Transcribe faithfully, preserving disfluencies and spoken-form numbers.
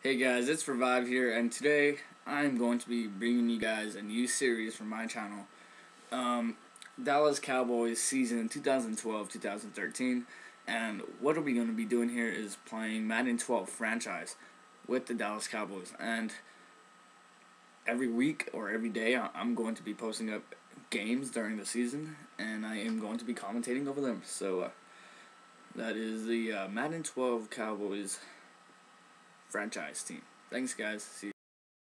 Hey guys, it's Revive here, and today I'm going to be bringing you guys a new series from my channel. Um, Dallas Cowboys season twenty twelve to twenty thirteen, and what are we going to be doing here is playing Madden twelve franchise with the Dallas Cowboys. And every week or every day I'm going to be posting up games during the season, and I am going to be commentating over them. So uh, that is the uh, Madden twelve Cowboys franchise team. Thanks guys, see you.